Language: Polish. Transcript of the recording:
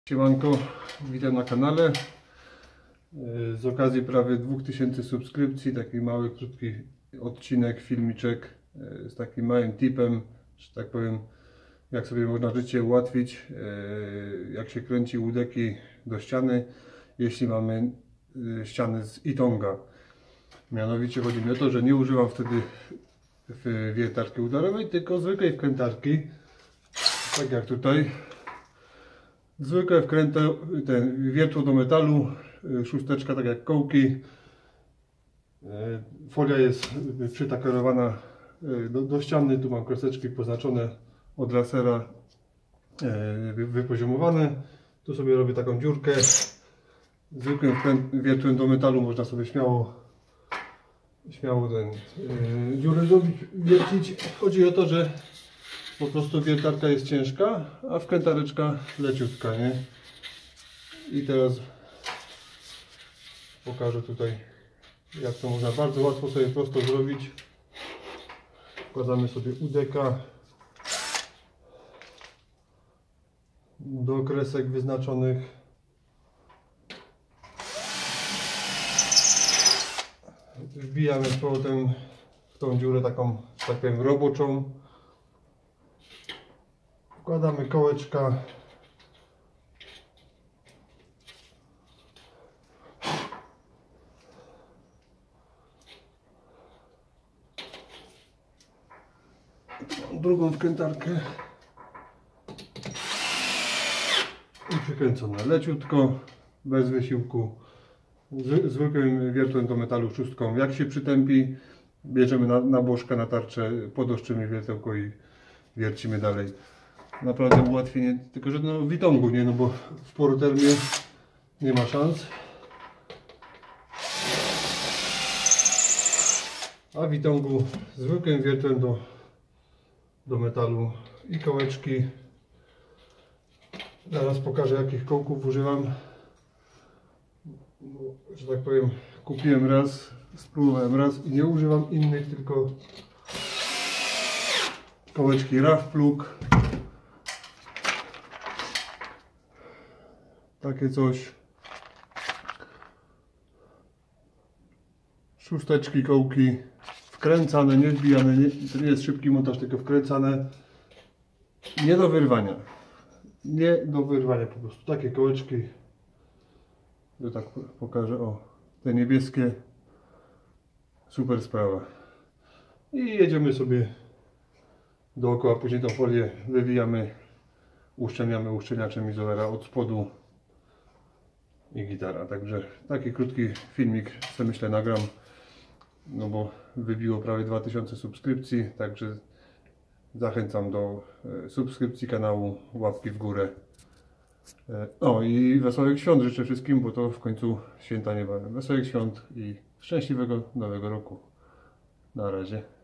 Siemanko, witam na kanale. Z okazji prawie 2000 subskrypcji, taki mały, krótki odcinek, filmiczek z takim małym tipem, że tak powiem, jak sobie można życie ułatwić, jak się kręci łódeki do ściany, jeśli mamy ściany z Ytonga. Mianowicie chodzi mi o to, że nie używam wtedy wiertarki udarowej, tylko zwykłej wkrętarki, tak jak tutaj. Zwykłe wiertło do metalu, szósteczka tak jak kołki. Folia jest przytakerowana do ściany, tu mam kreseczki poznaczone od lasera, wypoziomowane. Tu sobie robię taką dziurkę. Zwykłym wiertłem do metalu można sobie śmiało dziurę zrobić, wiercić. Chodzi o to, że po prostu wiertarka jest ciężka, a wkrętareczka leciutka, nie? I teraz pokażę tutaj, jak to można bardzo łatwo sobie prosto zrobić. Wkładamy sobie udeka do kresek wyznaczonych. Wbijamy z powrotem w tą dziurę taką, że tak powiem, roboczą. Wkładamy kołeczka. Drugą wkrętarkę. I przykręcone leciutko, bez wysiłku. Zwykłym wiertłem do metalu szóstką. Jak się przytępi, bierzemy na bożka, na tarczę, podoszczymy wiertełko i wiercimy dalej. Naprawdę ułatwienie, tylko że no w Ytongu, nie, no bo w Porotermie nie ma szans. A w Ytongu zwykłym wiertłem do metalu i kołeczki. Zaraz pokażę, jakich kołków używam. Bo, że tak powiem, kupiłem raz, spróbowałem raz i nie używam innych, tylko kołeczki Rough Plug. Takie coś. Szósteczki, kołki wkręcane, nie wbijane, to nie jest szybki montaż, tylko wkręcane. Nie do wyrwania. Nie do wyrwania po prostu. Takie kołeczki. To tak pokażę, o, te niebieskie. Super sprawa. I jedziemy sobie dookoła, później tą folię wywijamy, uszczelniamy uszczelniaczem izolera od spodu i gitara. Także taki krótki filmik sobie myślę nagram, no bo wybiło prawie 2000 subskrypcji, także zachęcam do subskrypcji kanału, łapki w górę. O i wesołych świąt życzę wszystkim, bo to w końcu święta niebawem. Wesołych świąt i szczęśliwego nowego roku. Na razie.